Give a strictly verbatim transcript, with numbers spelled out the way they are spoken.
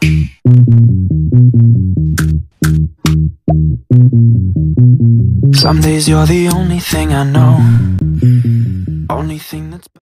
Some days you're the only thing I know, only thing that's